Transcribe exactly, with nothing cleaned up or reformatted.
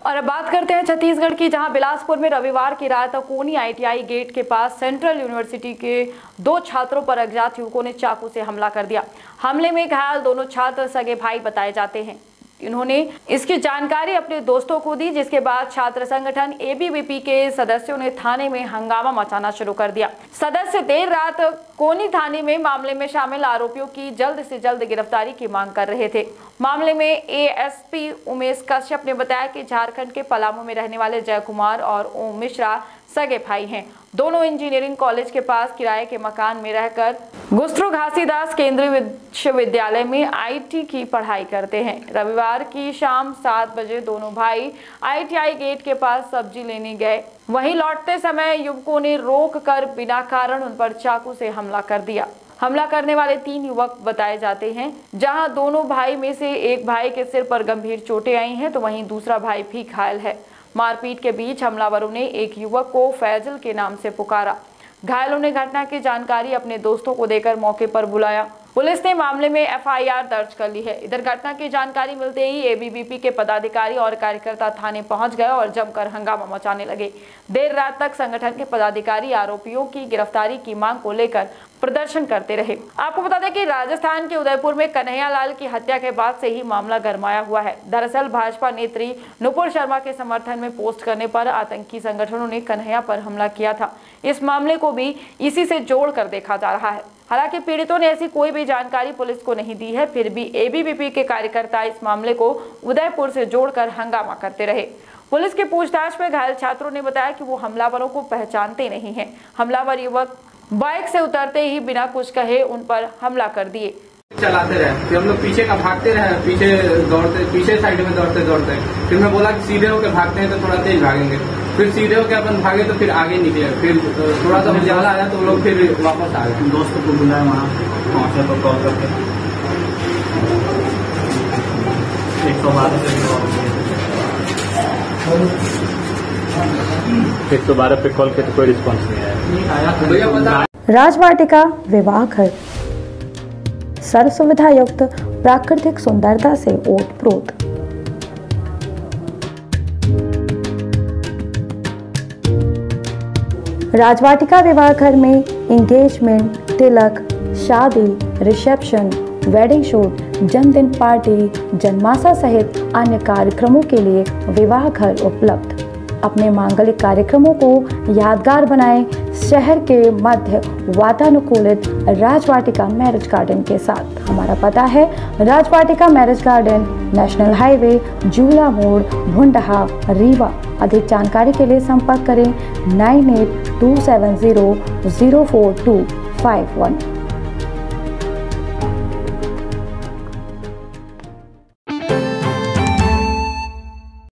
और अब बात करते हैं छत्तीसगढ़ की, जहां बिलासपुर में रविवार की रात कोनी आई टी आई गेट के पास सेंट्रल यूनिवर्सिटी के दो छात्रों पर अज्ञात युवकों ने चाकू से हमला कर दिया। हमले में घायल दोनों छात्र सगे भाई बताए जाते हैं। इन्होंने इसकी जानकारी अपने दोस्तों को दी, जिसके बाद छात्र संगठन ए बी वी पी के सदस्यों ने थाने में हंगामा मचाना शुरू कर दिया। सदस्य देर रात कोनी थाने में मामले में शामिल आरोपियों की जल्द से जल्द गिरफ्तारी की मांग कर रहे थे। मामले में A S P Umesh Kashyap ने बताया कि झारखंड के पलामू में रहने वाले जय कुमार और ओम मिश्रा सगे भाई हैं। दोनों इंजीनियरिंग कॉलेज के पास किराए के मकान में रहकर गुस्त्रो घासीदास केंद्रीय विश्वविद्यालय में आई टी की पढ़ाई करते हैं। रविवार की शाम सात बजे दोनों भाई आई टी आई गेट के पास सब्जी लेने गए। वहीं लौटते समय युवकों ने रोक कर बिना कारण उन पर चाकू से हमला कर दिया। हमला करने वाले तीन युवक बताए जाते हैं, जहां दोनों भाई में से एक भाई के सिर पर गंभीर चोटें आई हैं, तो वहीं दूसरा भाई भी घायल है। मारपीट के बीच हमलावरों ने एक युवक को फैजल के नाम से पुकारा। घायलों ने घटना की जानकारी अपने दोस्तों को देकर मौके पर बुलाया। पुलिस ने मामले में एफ आई आर दर्ज कर ली है। इधर घटना की जानकारी मिलते ही ए बी वी पी के पदाधिकारी और कार्यकर्ता थाने पहुंच गए और जमकर हंगामा मचाने लगे। देर रात तक संगठन के पदाधिकारी आरोपियों की गिरफ्तारी की मांग को लेकर प्रदर्शन करते रहे। आपको बता दें कि राजस्थान के उदयपुर में कन्हैया लाल की हत्या के बाद से ही मामला गरमाया हुआ है। दरअसल भाजपा नेत्री नुपुर शर्मा के समर्थन में पोस्ट करने पर आतंकी संगठनों ने कन्हैया पर हमला किया था। इस मामले को भी इसी से जोड़कर देखा जा रहा है। हालांकि पीड़ितों ने ऐसी कोई भी जानकारी पुलिस को नहीं दी है, फिर भी ए बी वी पी के कार्यकर्ता इस मामले को उदयपुर से जोड़कर हंगामा करते रहे। पुलिस की पूछताछ में घायल छात्रों ने बताया कि वो हमलावरों को पहचानते नहीं हैं। हमलावर युवक बाइक से उतरते ही बिना कुछ कहे उन पर हमला कर दिए। चलाते रहे, फिर हम लोग पीछे का भागते रहे, पीछे दौड़ते, पीछे साइड में दौड़ते दौड़ते फिर मैं बोला कि सीधे होकर भागते हैं तो थोड़ा तेज भागेंगे। फिर सीधे होकर अपन भागे तो फिर आगे निकले। फिर थोड़ा सा उजाला आया तो लोग फिर वापस आ गए। दोस्त को बुलाया वहाँ पहुँचे तो कॉल करके एक सौ बारह से एक सौ बारह पे कॉल किया तो कोई रिस्पॉन्स नहीं आया। राजवाटिका विवाह घर सर्व सुविधा युक्त प्राकृतिक सुंदरता से ओतप्रोत। राजवाटिका विवाह घर में एंगेजमेंट, तिलक, शादी, रिसेप्शन, वेडिंग शूट, जन्मदिन पार्टी, जन्माशा सहित अन्य कार्यक्रमों के लिए विवाह घर उपलब्ध। अपने मांगलिक कार्यक्रमों को यादगार बनाएं शहर के मध्य वातानुकूलित राजवाटिका मैरिज गार्डन के साथ। हमारा पता है Rajvatika marriage garden, national highway, Jhula Mod, Bhundha, Rewa. अधिक जानकारी के लिए संपर्क करें nine eight two seven zero zero four two five one.